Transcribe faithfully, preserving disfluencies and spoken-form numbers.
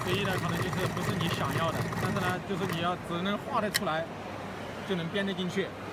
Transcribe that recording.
随意的可能就是不是你想要的，但是呢，就是你要只能画得出来，就能编得进去。